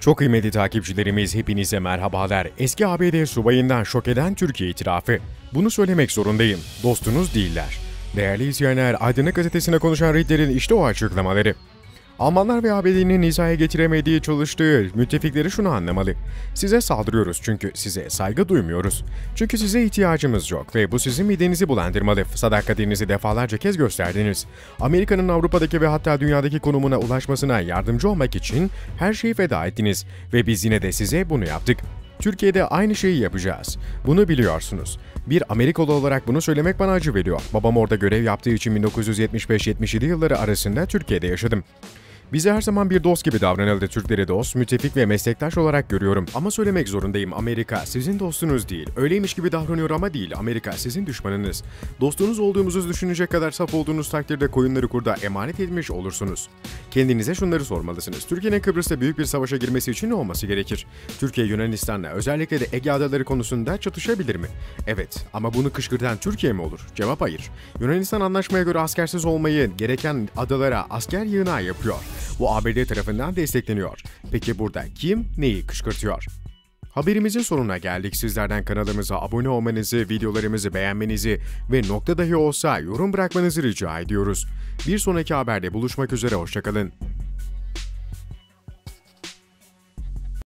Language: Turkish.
Çok kıymetli takipçilerimiz, hepinize merhabalar. Eski ABD subayından şok eden Türkiye itirafı. Bunu söylemek zorundayım. Dostunuz değiller. Değerli izleyenler, Aydınlık Gazetesi'ne konuşan Ritter'in işte o açıklamaları. Almanlar ve ABD'nin hizaya getiremediği çalıştığı müttefikleri şunu anlamalı. Size saldırıyoruz çünkü size saygı duymuyoruz. Çünkü size ihtiyacımız yok ve bu sizin midenizi bulandırmalı. Sadakatinizi defalarca kez gösterdiniz. Amerika'nın Avrupa'daki ve hatta dünyadaki konumuna ulaşmasına yardımcı olmak için her şeyi feda ettiniz ve biz yine de size bunu yaptık. Türkiye'de aynı şeyi yapacağız. Bunu biliyorsunuz. Bir Amerikalı olarak bunu söylemek bana acı veriyor. Babam orada görev yaptığı için 1975-77 yılları arasında Türkiye'de yaşadım. Bize her zaman bir dost gibi davranıldı. Türkleri dost, müttefik ve meslektaş olarak görüyorum. Ama söylemek zorundayım. Amerika sizin dostunuz değil. Öyleymiş gibi davranıyor ama değil. Amerika sizin düşmanınız. Dostunuz olduğumuzu düşünecek kadar saf olduğunuz takdirde koyunları kurda emanet etmiş olursunuz. Kendinize şunları sormalısınız. Türkiye'nin Kıbrıs'ta büyük bir savaşa girmesi için ne olması gerekir? Türkiye Yunanistan'la özellikle de Ege Adaları konusunda çatışabilir mi? Evet, ama bunu kışkırtan Türkiye mi olur? Cevap hayır. Yunanistan anlaşmaya göre askersiz olmayı gereken adalara asker yığınağı yapıyor. Bu ABD tarafından destekleniyor. Peki burada kim neyi kışkırtıyor? Haberimizin sonuna geldik. Sizlerden kanalımıza abone olmanızı, videolarımızı beğenmenizi ve nokta dahi olsa yorum bırakmanızı rica ediyoruz. Bir sonraki haberde buluşmak üzere, hoşça kalın.